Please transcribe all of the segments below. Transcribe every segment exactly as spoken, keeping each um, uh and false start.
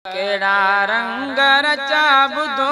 केड़ा रंग रचा बुधो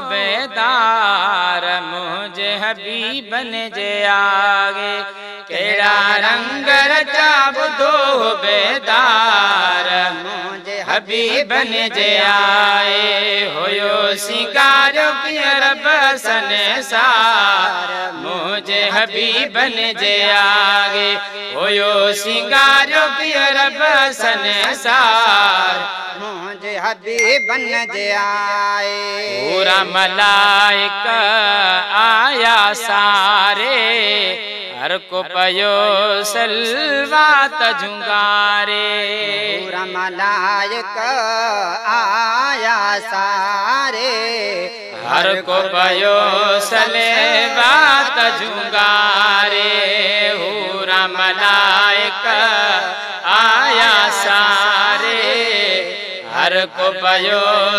बेदार मुझे हबीबन जे आगे। केड़ा रंग रचा बुधो बेदार मुझे हबीबन जे आए। होयो सिंगारो रब संसार मुझे हबीबन जे आगे। होयो सिंगारो रब संसार मुझे हबीबन जे आए। पूरा मलाइका आया सारे हर को पयो सलवात झुंगारे। पूरा मलाइका आया सारे हर को पयो सलवात झुंगारे। पूरा मलाइका आया सारे हर को पयो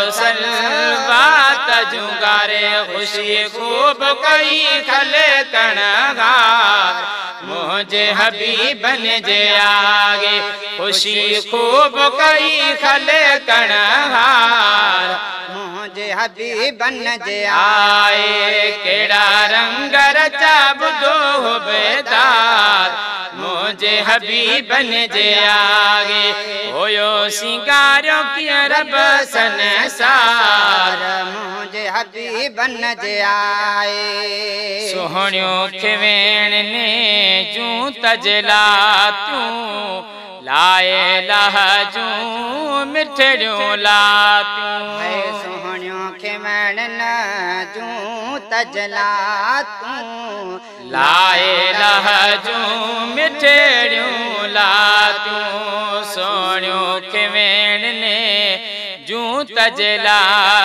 सलवात झुंगारे। खुशी खूब कई खले कणगार मुझे हबीबन जे आगे। खुशी खूब कई खले कणगार मुझे हबीबन जे आए। केड़ा रंग रचा बुधो बेदार मुझे हबीबन जे आगे। होयो सिंगारो किया रब संसार मुझे हबीबन जे आए। सोहणियों खिवेण ने जूं तजला तूं लाए लहजूं मिठड़ियों लातूं। सोहणियों खिवेण न जूं तजला तूं लाए लहजूं मिठड़ियों लातूं। सोहणियों खिवेण ने जूं तजला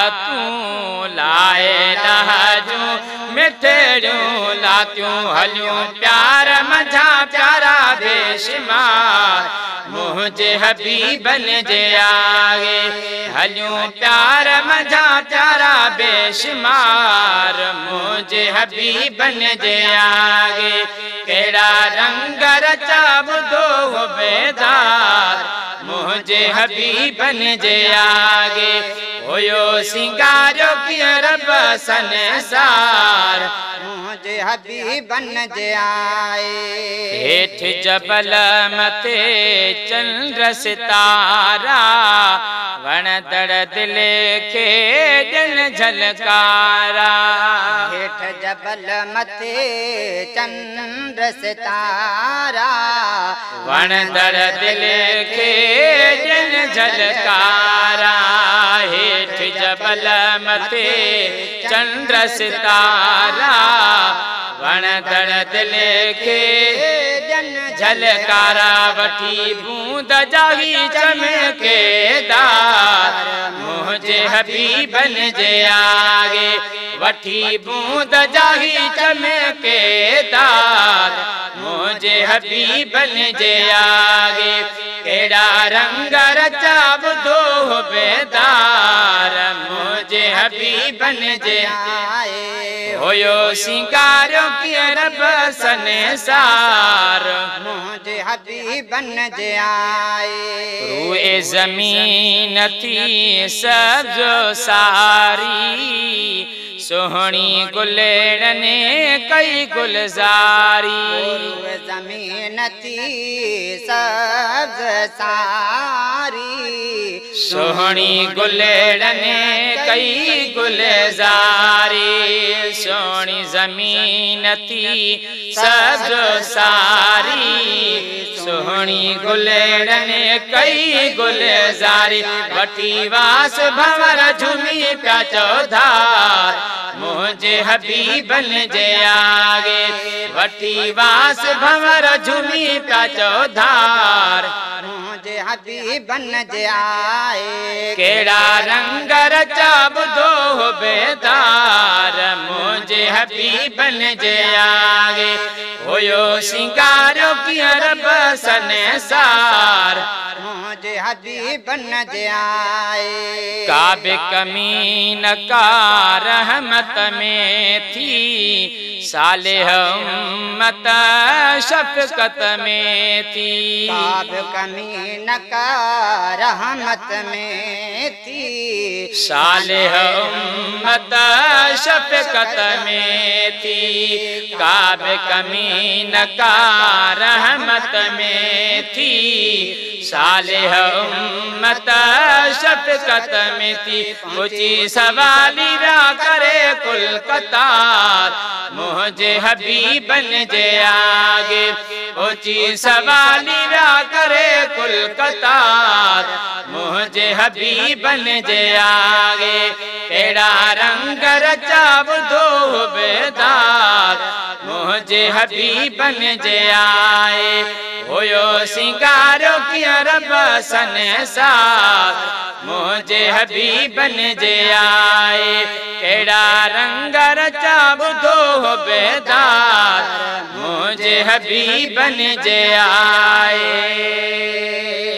तूं लाए लहजूं मिठड़ियों लातियूं। हलियूं प्यार मझा प्यारा बेशुमार मुझे हबीबन जे आगे। हलियूं प्यार मझा प्यारा बेशुमार मुझे हबीबन जे आगे। केड़ा रंग रचा बुधो बेदार मुझे हबीबन जे आगे। होयो सिंगारो किया रब संसार मुझे हबीबन जे आए। हेठ जबल मथे चंद्र सितारा वणदड़ दिल खे दिल झलकारा। हेठ जबल मथे चंद्र सितारा वणदड़ दिल खे दिल झलकारा। हेठ जबल मथे चंद्र सितारा वणदड़ दिल खे झलकारा। वठी बूंद जागी चमकेदार मुझे हबीबन जे आगे। वठी बूंद जागी चमकेदार मुझे हबीबन जे आगे। केड़ा रंग रचा बुधो बेदार मुझे हबीबन जे आए। होयो सिंगारो किया रब संसार मुझे हबीबन जे आए। रूए जमीन थी सब्जो सारी सोहणी गुलेड़ ने कई गुलजारी। जमीन थी सब्ज सारी सोहणी गुलेड़ ने कई गुलजारी। सोहणी जमीन थी सब्ज सारी सोहणी गुलेड़ ने कई गुलजारी। वठी वास भंवर झूमी प्या चौधार मुझे हबीबन जे आगे। वठी वास भंवर झूमी प्या चौधार मुझे हबीबन जे आए। केड़ा रंग रचा बुधो बेदार मुझे हबीबन जे आगे। होयो सिंगारो किया रब संसार मुझे हबीबन जे आए। काबे कमीन का रहमत में थी, सालेह उम्मत शफकत में थी। काब कमीन का रहमत में थी, सालेह उम्मत शफकत में थी। काब कमीन का रहमत में थी, सालेह उम्मत शफकत में थी। ऊंची सवाली रा करे कुल कतार, मुझे हबीब बन जे आगे। ऊंची सवाली रा करे कुल कतार, मुझे हबीब बन जे आगे। केड़ा रंग रचा बुधो बेदार, मुझे हबीब बन जे आए। होयो सिंगारो किया रब संसार, मुझे हबीब बन जे आए। केड़ा रंग रचा बुधो बेदार, मुझे हबीब बन जे आए।